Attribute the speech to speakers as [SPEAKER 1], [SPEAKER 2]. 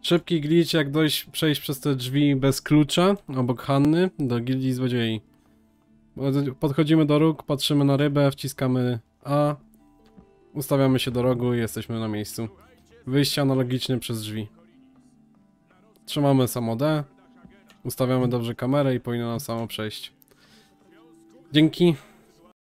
[SPEAKER 1] Szybki glitch, jak przejść przez te drzwi bez klucza, obok Hanny, do gildii złodziei. Podchodzimy do róg, patrzymy na rybę, wciskamy A, ustawiamy się do rogu i jesteśmy na miejscu. Wyjście analogiczne przez drzwi. Trzymamy samo D, ustawiamy dobrze kamerę i powinno nam samo przejść. Dzięki.